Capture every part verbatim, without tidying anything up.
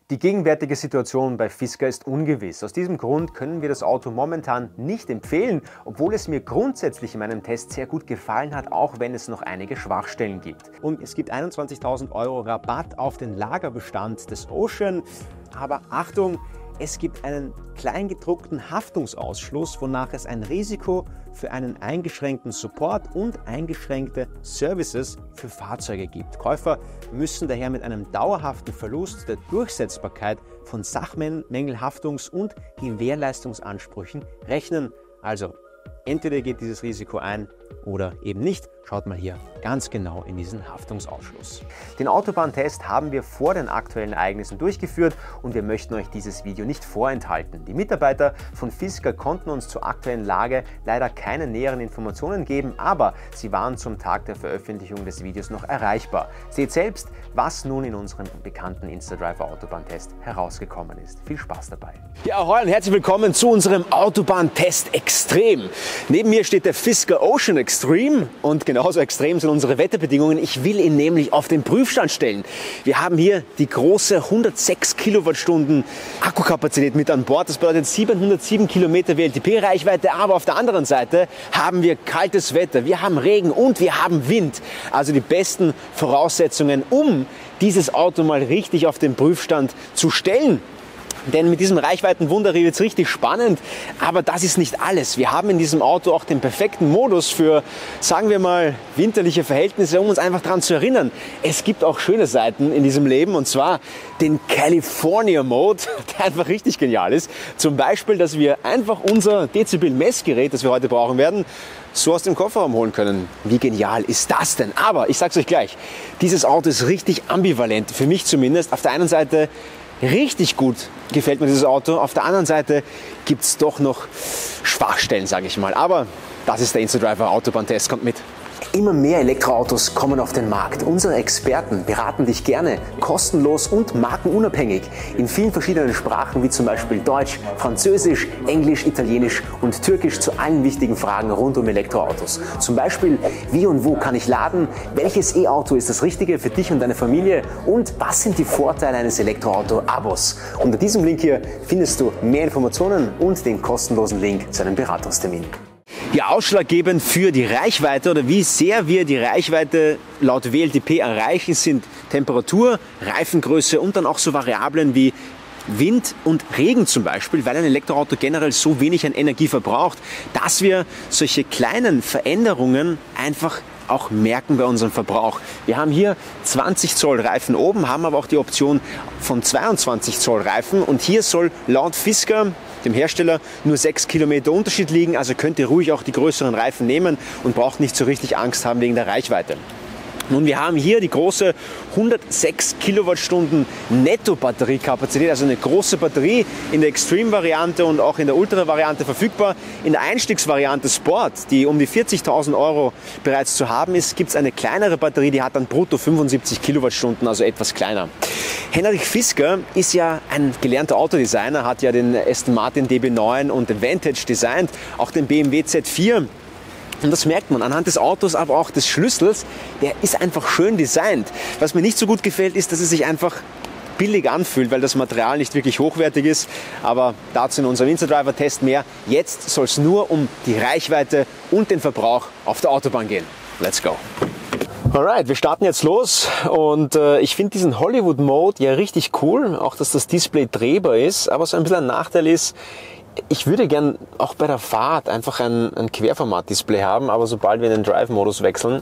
Die gegenwärtige Situation bei Fisker ist ungewiss. Aus diesem Grund können wir das Auto momentan nicht empfehlen, obwohl es mir grundsätzlich in meinem Test sehr gut gefallen hat, auch wenn es noch einige Schwachstellen gibt. Und es gibt einundzwanzigtausend Euro Rabatt auf den Lagerbestand des Ocean. Aber Achtung, es gibt einen kleingedruckten Haftungsausschluss, wonach es ein Risiko für einen eingeschränkten Support und eingeschränkte Services für Fahrzeuge gibt. Käufer müssen daher mit einem dauerhaften Verlust der Durchsetzbarkeit von Sachmängelhaftungs- und Gewährleistungsansprüchen rechnen. Also entweder geht dieses Risiko ein oder eben nicht. Schaut mal hier ganz genau in diesen Haftungsausschluss. Den Autobahntest haben wir vor den aktuellen Ereignissen durchgeführt und wir möchten euch dieses Video nicht vorenthalten. Die Mitarbeiter von Fisker konnten uns zur aktuellen Lage leider keine näheren Informationen geben, aber sie waren zum Tag der Veröffentlichung des Videos noch erreichbar. Seht selbst, was nun in unserem bekannten InstaDriver Autobahntest herausgekommen ist. Viel Spaß dabei. Ja, ahoi und herzlich willkommen zu unserem Autobahntest Extrem. Neben mir steht der Fisker Ocean Extreme und genauso extrem sind unsere Wetterbedingungen. Ich will ihn nämlich auf den Prüfstand stellen. Wir haben hier die große hundertsechs Kilowattstunden Akkukapazität mit an Bord. Das bedeutet siebenhundertsieben Kilometer W L T P-Reichweite. Aber auf der anderen Seite haben wir kaltes Wetter, wir haben Regen und wir haben Wind. Also die besten Voraussetzungen, um dieses Auto mal richtig auf den Prüfstand zu stellen. Denn mit diesem Reichweitenwunder wird es richtig spannend, aber das ist nicht alles. Wir haben in diesem Auto auch den perfekten Modus für, sagen wir mal, winterliche Verhältnisse, um uns einfach daran zu erinnern. Es gibt auch schöne Seiten in diesem Leben, und zwar den California Mode, der einfach richtig genial ist. Zum Beispiel, dass wir einfach unser Dezibel-Messgerät, das wir heute brauchen werden, so aus dem Kofferraum holen können. Wie genial ist das denn? Aber ich sag's euch gleich, dieses Auto ist richtig ambivalent, für mich zumindest. Auf der einen Seite richtig gut gefällt mir dieses Auto. Auf der anderen Seite gibt es doch noch Schwachstellen, sage ich mal. Aber das ist der InstaDriver Autobahntest. Kommt mit. Immer mehr Elektroautos kommen auf den Markt. Unsere Experten beraten dich gerne kostenlos und markenunabhängig in vielen verschiedenen Sprachen, wie zum Beispiel Deutsch, Französisch, Englisch, Italienisch und Türkisch zu allen wichtigen Fragen rund um Elektroautos. Zum Beispiel, wie und wo kann ich laden? Welches E-Auto ist das Richtige für dich und deine Familie? Und was sind die Vorteile eines Elektroauto-Abos? Unter diesem Link hier findest du mehr Informationen und den kostenlosen Link zu einem Beratungstermin. Ja, ausschlaggebend für die Reichweite oder wie sehr wir die Reichweite laut W L T P erreichen, sind Temperatur, Reifengröße und dann auch so Variablen wie Wind und Regen zum Beispiel, weil ein Elektroauto generell so wenig an Energie verbraucht, dass wir solche kleinen Veränderungen einfach auch merken bei unserem Verbrauch. Wir haben hier zwanzig Zoll Reifen oben, haben aber auch die Option von zweiundzwanzig Zoll Reifen und hier soll laut Fisker, dem Hersteller, nur sechs Kilometer Unterschied liegen, also könnt ihr ruhig auch die größeren Reifen nehmen und braucht nicht so richtig Angst haben wegen der Reichweite. Nun, wir haben hier die große hundertsechs Kilowattstunden Netto-Batteriekapazität, also eine große Batterie in der Extreme-Variante und auch in der Ultra-Variante verfügbar. In der Einstiegsvariante Sport, die um die vierzigtausend Euro bereits zu haben ist, gibt es eine kleinere Batterie, die hat dann brutto fünfundsiebzig Kilowattstunden, also etwas kleiner. Henrik Fisker ist ja ein gelernter Autodesigner, hat ja den Aston Martin D B neun und den Vantage designt, auch den B M W Z vier. Und das merkt man anhand des Autos, aber auch des Schlüssels. Der ist einfach schön designt. Was mir nicht so gut gefällt, ist, dass es sich einfach billig anfühlt, weil das Material nicht wirklich hochwertig ist. Aber dazu in unserem InstaDriver-Test mehr. Jetzt soll es nur um die Reichweite und den Verbrauch auf der Autobahn gehen. Let's go! Alright, wir starten jetzt los und äh, ich finde diesen Hollywood-Mode ja richtig cool. Auch, dass das Display drehbar ist. Aber so ein bisschen ein Nachteil ist, ich würde gern auch bei der Fahrt einfach ein, ein Querformat-Display haben, aber sobald wir in den Drive-Modus wechseln,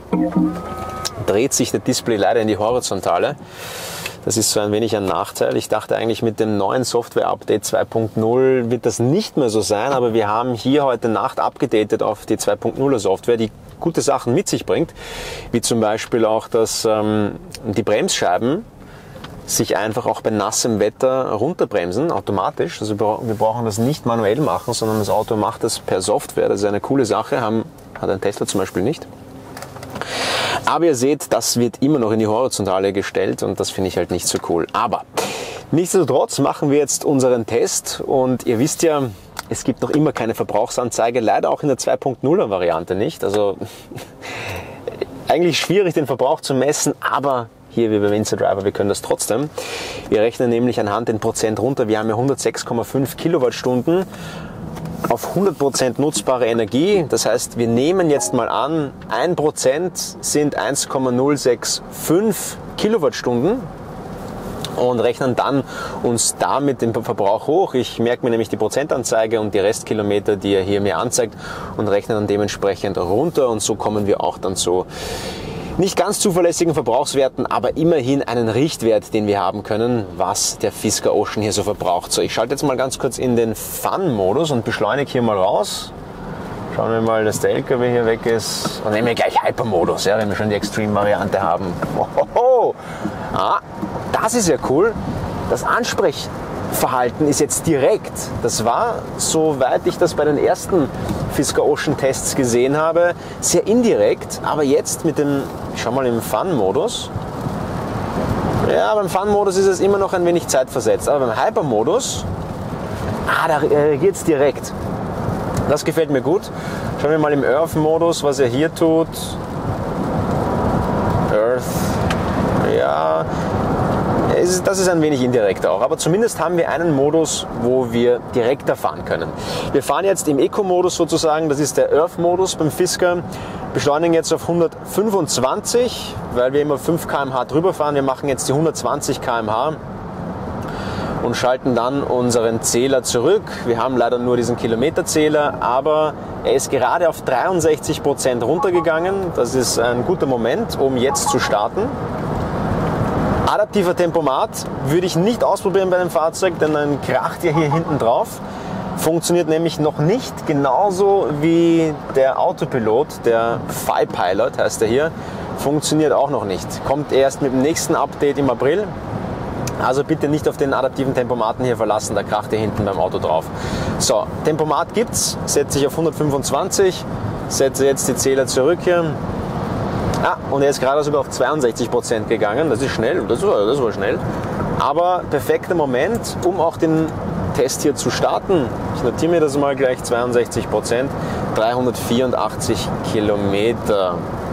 dreht sich das Display leider in die Horizontale. Das ist so ein wenig ein Nachteil. Ich dachte eigentlich, mit dem neuen Software-Update zwei Punkt null wird das nicht mehr so sein, aber wir haben hier heute Nacht abgedatet auf die zwei Punkt nuller Software, die gute Sachen mit sich bringt, wie zum Beispiel auch, dass ähm, die Bremsscheiben sich einfach auch bei nassem Wetter runterbremsen, automatisch. Also wir brauchen das nicht manuell machen, sondern das Auto macht das per Software. Das ist eine coole Sache, haben, hat ein Tesla zum Beispiel nicht. Aber ihr seht, das wird immer noch in die Horizontale gestellt und das finde ich halt nicht so cool. Aber nichtsdestotrotz machen wir jetzt unseren Test und ihr wisst ja, es gibt noch immer keine Verbrauchsanzeige, leider auch in der zwei Punkt nuller Variante nicht. Also eigentlich schwierig, den Verbrauch zu messen, aber hier wie beim Insta-Driver, wir können das trotzdem. Wir rechnen nämlich anhand den Prozent runter. Wir haben ja hundertsechs Komma fünf Kilowattstunden auf hundert Prozent nutzbare Energie. Das heißt, wir nehmen jetzt mal an, ein Prozent sind eins Komma null sechs fünf Kilowattstunden. Und rechnen dann uns damit den Verbrauch hoch. Ich merke mir nämlich die Prozentanzeige und die Restkilometer, die er hier mir anzeigt, und rechne dann dementsprechend runter. Und so kommen wir auch dann zu nicht ganz zuverlässigen Verbrauchswerten, aber immerhin einen Richtwert, den wir haben können, was der Fisker Ocean hier so verbraucht. So, ich schalte jetzt mal ganz kurz in den Fun-Modus und beschleunige hier mal raus. Schauen wir mal, dass der L K W hier weg ist. Und nehmen wir gleich Hyper-Modus, ja, wenn wir schon die Extreme-Variante haben. Ohoho. Ah, das ist ja cool. Das Ansprechverhalten ist jetzt direkt. Das war, soweit ich das bei den ersten Fisker Ocean Tests gesehen habe, sehr indirekt. Aber jetzt mit dem, ich schau mal im Fun-Modus. Ja, beim Fun-Modus ist es immer noch ein wenig zeitversetzt. Aber beim Hyper-Modus, ah, da reagiert es direkt. Das gefällt mir gut. Schauen wir mal im Earth-Modus, was er hier tut. Earth, ja, das ist ein wenig indirekt auch. Aber zumindest haben wir einen Modus, wo wir direkter fahren können. Wir fahren jetzt im Eco-Modus sozusagen, das ist der Earth-Modus beim Fisker. Beschleunigen jetzt auf hundertfünfundzwanzig, weil wir immer fünf Kilometer pro Stunde drüber fahren. Wir machen jetzt die hundertzwanzig Kilometer pro Stunde. Und schalten dann unseren Zähler zurück. Wir haben leider nur diesen Kilometerzähler, aber er ist gerade auf dreiundsechzig Prozent runtergegangen. Das ist ein guter Moment, um jetzt zu starten. Adaptiver Tempomat würde ich nicht ausprobieren bei dem Fahrzeug, denn dann kracht ja hier hinten drauf. Funktioniert nämlich noch nicht genauso wie der Autopilot, der FiPilot heißt er hier, funktioniert auch noch nicht. Kommt erst mit dem nächsten Update im April. Also bitte nicht auf den adaptiven Tempomaten hier verlassen, da kracht ihr hinten beim Auto drauf. So, Tempomat gibt's, setze ich auf hundertfünfundzwanzig, setze jetzt die Zähler zurück hier. Ah, und er ist gerade sogar auf zweiundsechzig Prozent gegangen, das ist schnell, das war, das war schnell. Aber perfekter Moment, um auch den Test hier zu starten. Ich notiere mir das mal gleich, zweiundsechzig Prozent, dreihundertvierundachtzig Kilometer.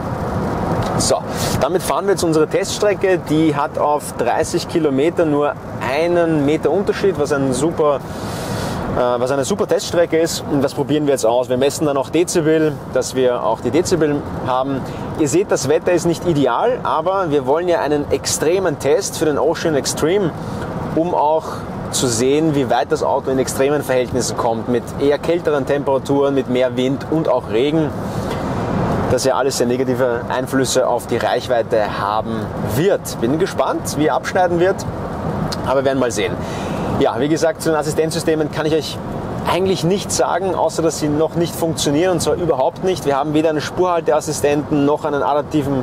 So, damit fahren wir jetzt unsere Teststrecke, die hat auf dreißig Kilometer nur einen Meter Unterschied, was, ein super, äh, was eine super Teststrecke ist, und das probieren wir jetzt aus. Wir messen dann auch Dezibel, dass wir auch die Dezibel haben. Ihr seht, das Wetter ist nicht ideal, aber wir wollen ja einen extremen Test für den Ocean Extreme, um auch zu sehen, wie weit das Auto in extremen Verhältnissen kommt, mit eher kälteren Temperaturen, mit mehr Wind und auch Regen. Das ja alles sehr negative Einflüsse auf die Reichweite haben wird. Bin gespannt, wie er abschneiden wird, aber wir werden mal sehen. Ja, wie gesagt, zu den Assistenzsystemen kann ich euch eigentlich nichts sagen, außer dass sie noch nicht funktionieren, und zwar überhaupt nicht. Wir haben weder einen Spurhalteassistenten noch einen adaptiven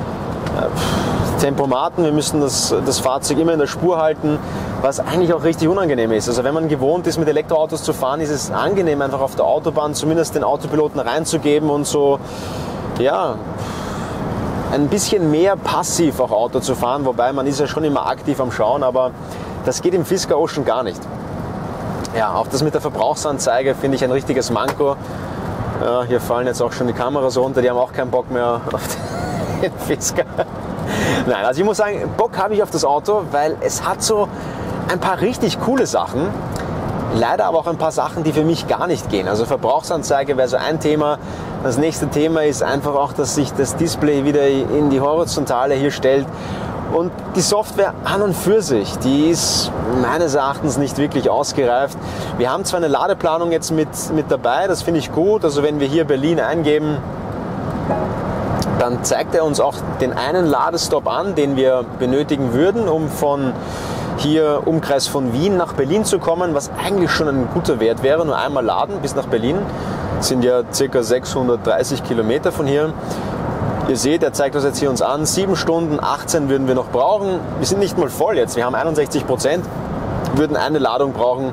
äh, Tempomaten. Wir müssen das, das Fahrzeug immer in der Spur halten, was eigentlich auch richtig unangenehm ist. Also wenn man gewohnt ist, mit Elektroautos zu fahren, ist es angenehm, einfach auf der Autobahn zumindest den Autopiloten reinzugeben und so, ja, ein bisschen mehr passiv auch Auto zu fahren, wobei man ist ja schon immer aktiv am Schauen, aber das geht im Fisker Ocean gar nicht. Ja, auch das mit der Verbrauchsanzeige finde ich ein richtiges Manko. Ja, hier fallen jetzt auch schon die Kameras runter, die haben auch keinen Bock mehr auf den Fisker. Nein, also ich muss sagen, Bock habe ich auf das Auto, weil es hat so ein paar richtig coole Sachen. Leider aber auch ein paar Sachen, die für mich gar nicht gehen. Also Verbrauchsanzeige wäre so ein Thema. Das nächste Thema ist einfach auch, dass sich das Display wieder in die Horizontale hier stellt. Und die Software an und für sich, die ist meines Erachtens nicht wirklich ausgereift. Wir haben zwar eine Ladeplanung jetzt mit, mit dabei, das finde ich gut. Also wenn wir hier Berlin eingeben, dann zeigt er uns auch den einen Ladestopp an, den wir benötigen würden, um von hier Umkreis von Wien nach Berlin zu kommen, was eigentlich schon ein guter Wert wäre. Nur einmal laden bis nach Berlin, das sind ja ca. sechshundertdreißig Kilometer von hier. Ihr seht, er zeigt uns jetzt hier uns an, sieben Stunden achtzehn würden wir noch brauchen. Wir sind nicht mal voll jetzt, wir haben einundsechzig Prozent, würden eine Ladung brauchen,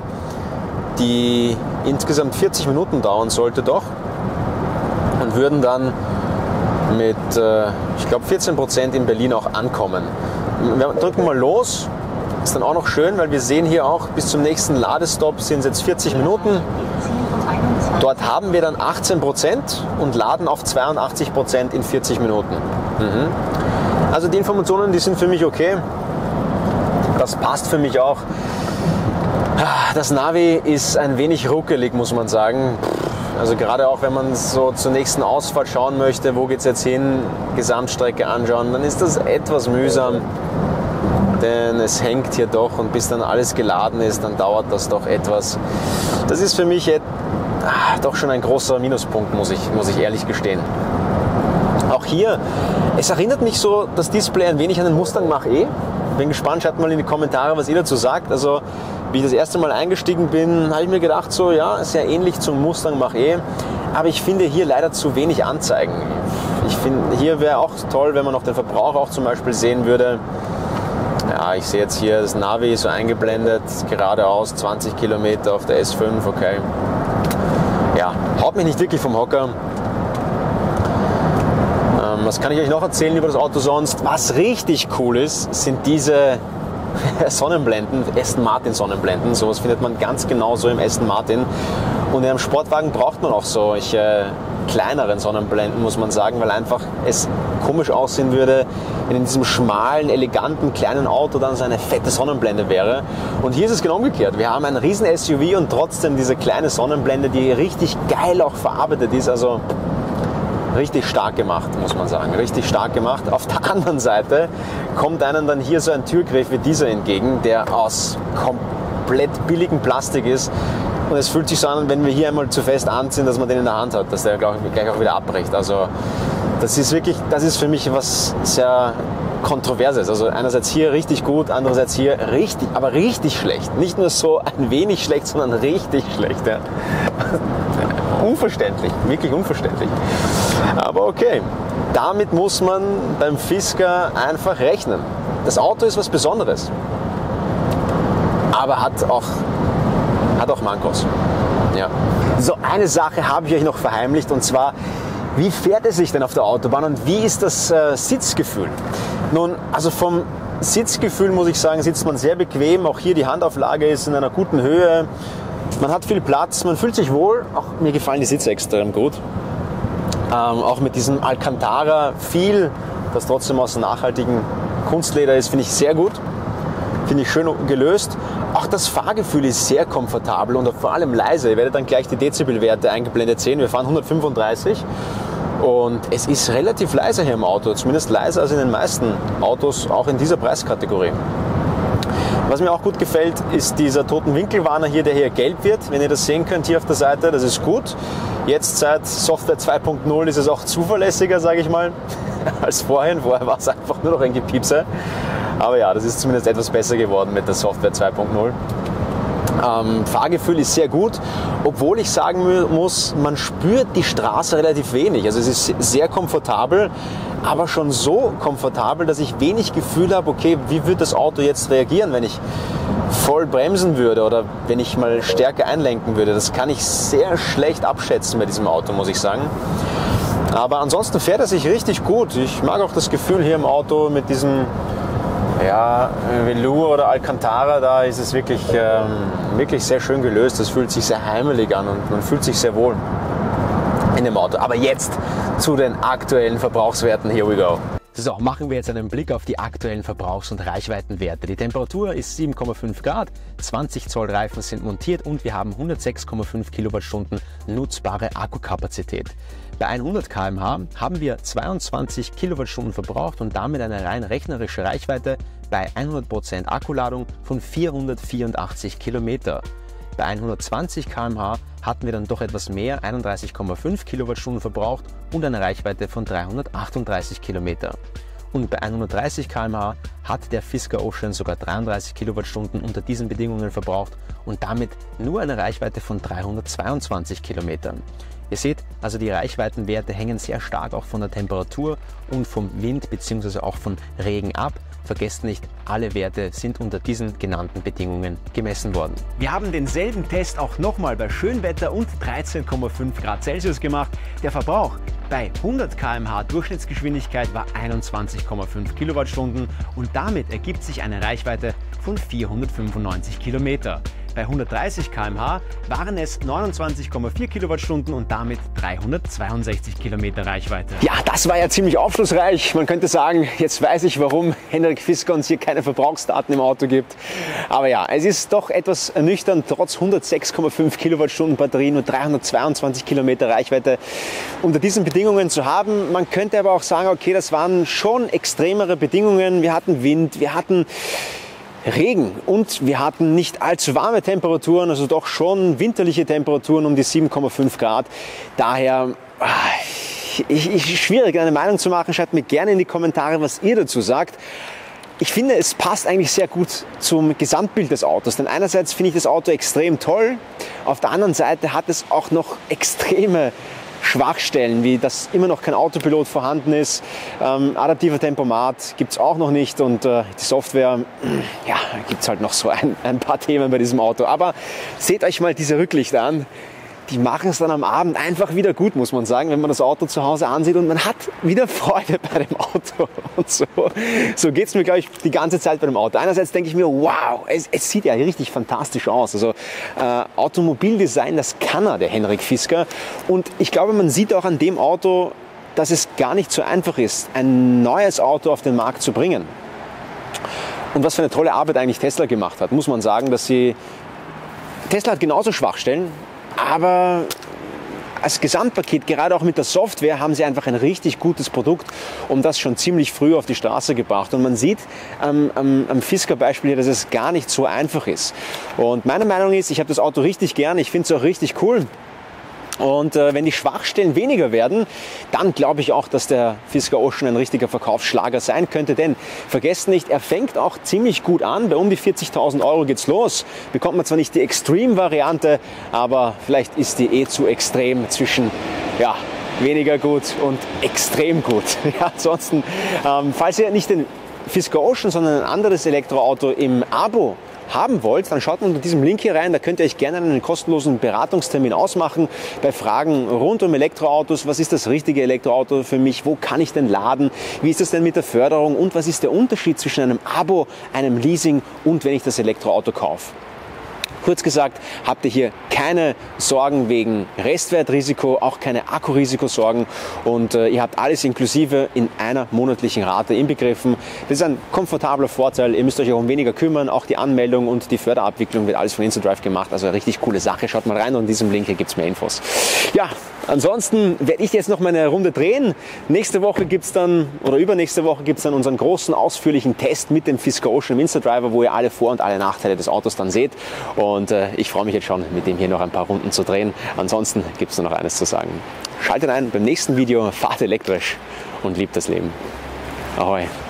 die insgesamt vierzig Minuten dauern sollte doch, und würden dann mit, äh, ich glaube, vierzehn Prozent in Berlin auch ankommen. Wir drücken mal los. Ist dann auch noch schön, weil wir sehen hier auch, bis zum nächsten Ladestopp sind es jetzt vierzig Minuten. Dort haben wir dann achtzehn Prozent und laden auf zweiundachtzig Prozent in vierzig Minuten. Mhm. Also die Informationen, die sind für mich okay. Das passt für mich auch. Das Navi ist ein wenig ruckelig, muss man sagen. Also gerade auch wenn man so zur nächsten Ausfahrt schauen möchte, wo geht es jetzt hin, Gesamtstrecke anschauen, dann ist das etwas mühsam. Denn es hängt hier doch und bis dann alles geladen ist, dann dauert das doch etwas. Das ist für mich et- ah, doch schon ein großer Minuspunkt, muss ich, muss ich ehrlich gestehen. Auch hier, es erinnert mich so, das Display ein wenig an den Mustang Mach-E. Bin gespannt, schreibt mal in die Kommentare, was ihr dazu sagt. Also, wie ich das erste Mal eingestiegen bin, habe ich mir gedacht, so ja, sehr ähnlich zum Mustang Mach-E. Aber ich finde hier leider zu wenig Anzeigen. Ich finde, hier wäre auch toll, wenn man noch den Verbrauch auch zum Beispiel sehen würde. Ja, ich sehe jetzt hier das Navi so eingeblendet, geradeaus zwanzig Kilometer auf der S fünf, okay. Ja, haut mich nicht wirklich vom Hocker. Ähm, was kann ich euch noch erzählen über das Auto sonst? Was richtig cool ist, sind diese Sonnenblenden, Aston Martin Sonnenblenden. Sowas findet man ganz genau so im Aston Martin. Und in einem Sportwagen braucht man auch solche kleineren Sonnenblenden, muss man sagen, weil einfach es komisch aussehen würde, wenn in diesem schmalen, eleganten, kleinen Auto dann so eine fette Sonnenblende wäre. Und hier ist es genau umgekehrt. Wir haben einen riesen S U V und trotzdem diese kleine Sonnenblende, die richtig geil auch verarbeitet ist. Also richtig stark gemacht, muss man sagen. Richtig stark gemacht. Auf der anderen Seite kommt einem dann hier so ein Türgriff wie dieser entgegen, der aus komplett billigem Plastik ist. Und es fühlt sich so an, wenn wir hier einmal zu fest anziehen, dass man den in der Hand hat, dass der gleich auch wieder abbricht. Also das ist wirklich, das ist für mich was sehr Kontroverses. Also einerseits hier richtig gut, andererseits hier richtig, aber richtig schlecht. Nicht nur so ein wenig schlecht, sondern richtig schlecht. Ja. Unverständlich, wirklich unverständlich. Aber okay, damit muss man beim Fisker einfach rechnen. Das Auto ist was Besonderes, aber hat auch, hat auch Mankos. Ja. So, eine Sache habe ich euch noch verheimlicht, und zwar, wie fährt es sich denn auf der Autobahn und wie ist das äh, Sitzgefühl? Nun, also vom Sitzgefühl muss ich sagen, sitzt man sehr bequem. Auch hier die Handauflage ist in einer guten Höhe. Man hat viel Platz, man fühlt sich wohl. Auch mir gefallen die Sitze extrem gut. Ähm, auch mit diesem Alcantara viel, das trotzdem aus nachhaltigem Kunstleder ist, finde ich sehr gut. Finde ich schön gelöst. Auch das Fahrgefühl ist sehr komfortabel und vor allem leise. Ihr werdet dann gleich die Dezibelwerte eingeblendet sehen. Wir fahren hundertfünfunddreißig und es ist relativ leise hier im Auto. Zumindest leiser als in den meisten Autos, auch in dieser Preiskategorie. Was mir auch gut gefällt, ist dieser Totenwinkelwarner hier, der hier gelb wird. Wenn ihr das sehen könnt hier auf der Seite, das ist gut. Jetzt seit Software zwei Punkt null ist es auch zuverlässiger, sage ich mal, als vorhin. Vorher war es einfach nur noch ein Gepiepse. Aber ja, das ist zumindest etwas besser geworden mit der Software zwei Punkt null. Ähm, Fahrgefühl ist sehr gut, obwohl ich sagen muss, man spürt die Straße relativ wenig. Also es ist sehr komfortabel, aber schon so komfortabel, dass ich wenig Gefühl habe, okay, wie wird das Auto jetzt reagieren, wenn ich voll bremsen würde oder wenn ich mal stärker einlenken würde. Das kann ich sehr schlecht abschätzen bei diesem Auto, muss ich sagen. Aber ansonsten fährt er sich richtig gut. Ich mag auch das Gefühl hier im Auto mit diesem ja, Velour oder Alcantara, da ist es wirklich, ähm, wirklich sehr schön gelöst. Das fühlt sich sehr heimelig an und man fühlt sich sehr wohl in dem Auto. Aber jetzt zu den aktuellen Verbrauchswerten. Here we go. So, machen wir jetzt einen Blick auf die aktuellen Verbrauchs- und Reichweitenwerte. Die Temperatur ist sieben Komma fünf Grad, zwanzig Zoll Reifen sind montiert und wir haben hundertsechs Komma fünf Kilowattstunden nutzbare Akkukapazität. Bei hundert Kilometer pro Stunde haben wir zweiundzwanzig Kilowattstunden verbraucht und damit eine rein rechnerische Reichweite bei hundert Prozent Akkuladung von vierhundertvierundachtzig Kilometer. Bei hundertzwanzig Kilometer pro Stunde hatten wir dann doch etwas mehr, einunddreißig Komma fünf Kilowattstunden verbraucht und eine Reichweite von dreihundertachtunddreißig Kilometer. Und bei hundertdreißig Kilometer pro Stunde hat der Fisker Ocean sogar dreiunddreißig Kilowattstunden unter diesen Bedingungen verbraucht und damit nur eine Reichweite von dreihundertzweiundzwanzig Kilometern. Ihr seht, also die Reichweitenwerte hängen sehr stark auch von der Temperatur und vom Wind bzw. auch von Regen ab. Vergesst nicht, alle Werte sind unter diesen genannten Bedingungen gemessen worden. Wir haben denselben Test auch nochmal bei Schönwetter und dreizehn Komma fünf Grad Celsius gemacht. Der Verbrauch bei hundert Kilometer pro Stunde Durchschnittsgeschwindigkeit war einundzwanzig Komma fünf Kilowattstunden und damit ergibt sich eine Reichweite von vierhundertfünfundneunzig Kilometer. Bei hundertdreißig Kilometer pro Stunde waren es neunundzwanzig Komma vier Kilowattstunden und damit dreihundertzweiundsechzig Kilometer Reichweite. Ja, das war ja ziemlich aufschlussreich. Man könnte sagen, jetzt weiß ich, warum Henrik Fisker uns hier keine Verbrauchsdaten im Auto gibt. Aber ja, es ist doch etwas ernüchternd, trotz hundertsechs Komma fünf Kilowattstunden Batterie nur dreihundertzweiundzwanzig Kilometer Reichweite unter diesen Bedingungen zu haben. Man könnte aber auch sagen, okay, das waren schon extremere Bedingungen. Wir hatten Wind, wir hatten Regen und wir hatten nicht allzu warme Temperaturen, also doch schon winterliche Temperaturen um die sieben Komma fünf Grad. Daher ich, ich, schwierig, eine Meinung zu machen. Schreibt mir gerne in die Kommentare, was ihr dazu sagt. Ich finde, es passt eigentlich sehr gut zum Gesamtbild des Autos, denn einerseits finde ich das Auto extrem toll, auf der anderen Seite hat es auch noch extreme Schwachstellen, wie dass immer noch kein Autopilot vorhanden ist, ähm, adaptiver Tempomat gibt es auch noch nicht und äh, die Software, ja, gibt es halt noch so ein, ein paar Themen bei diesem Auto. Aber seht euch mal diese Rücklichter an. Die machen es dann am Abend einfach wieder gut, muss man sagen, wenn man das Auto zu Hause ansieht und man hat wieder Freude bei dem Auto. Und so, so geht es mir, glaube ich, die ganze Zeit bei dem Auto. Einerseits denke ich mir, wow, es, es sieht ja richtig fantastisch aus. Also äh, Automobildesign, das kann er, der Henrik Fisker. Und ich glaube, man sieht auch an dem Auto, dass es gar nicht so einfach ist, ein neues Auto auf den Markt zu bringen. Und was für eine tolle Arbeit eigentlich Tesla gemacht hat, muss man sagen, dass sie... Tesla hat genauso Schwachstellen, aber als Gesamtpaket, gerade auch mit der Software, haben sie einfach ein richtig gutes Produkt und das schon ziemlich früh auf die Straße gebracht. Und man sieht ähm, am, am Fisker-Beispiel hier, dass es gar nicht so einfach ist. Und meine Meinung ist, ich habe das Auto richtig gern, ich finde es auch richtig cool. Und äh, wenn die Schwachstellen weniger werden, dann glaube ich auch, dass der Fisker Ocean ein richtiger Verkaufsschlager sein könnte. Denn vergesst nicht, er fängt auch ziemlich gut an. Bei um die vierzigtausend Euro geht's los. Bekommt man zwar nicht die Extreme-Variante, aber vielleicht ist die eh zu extrem zwischen, ja, weniger gut und extrem gut. Ja, ansonsten, ähm, falls ihr nicht den Fisker Ocean, sondern ein anderes Elektroauto im Abo haben wollt, dann schaut mal unter diesem Link hier rein, da könnt ihr euch gerne einen kostenlosen Beratungstermin ausmachen bei Fragen rund um Elektroautos. Was ist das richtige Elektroauto für mich? Wo kann ich denn laden? Wie ist das denn mit der Förderung? Und was ist der Unterschied zwischen einem Abo, einem Leasing und wenn ich das Elektroauto kaufe? Kurz gesagt, habt ihr hier keine Sorgen wegen Restwertrisiko, auch keine Akkurisikosorgen und äh, ihr habt alles inklusive in einer monatlichen Rate inbegriffen. Das ist ein komfortabler Vorteil, ihr müsst euch auch um weniger kümmern, auch die Anmeldung und die Förderabwicklung wird alles von InstaDrive gemacht, also eine richtig coole Sache. Schaut mal rein und in diesem Link hier gibt es mehr Infos. Ja, ansonsten werde ich jetzt noch mal eine Runde drehen. Nächste Woche gibt es dann, oder übernächste Woche gibt es dann unseren großen, ausführlichen Test mit dem Fisker Ocean im InstaDriver, wo ihr alle Vor- und alle Nachteile des Autos dann seht. Und äh, ich freue mich jetzt schon, mit dem hier noch ein paar Runden zu drehen. Ansonsten gibt es nur noch eines zu sagen. Schaltet ein beim nächsten Video, fahrt elektrisch und liebt das Leben. Ahoi!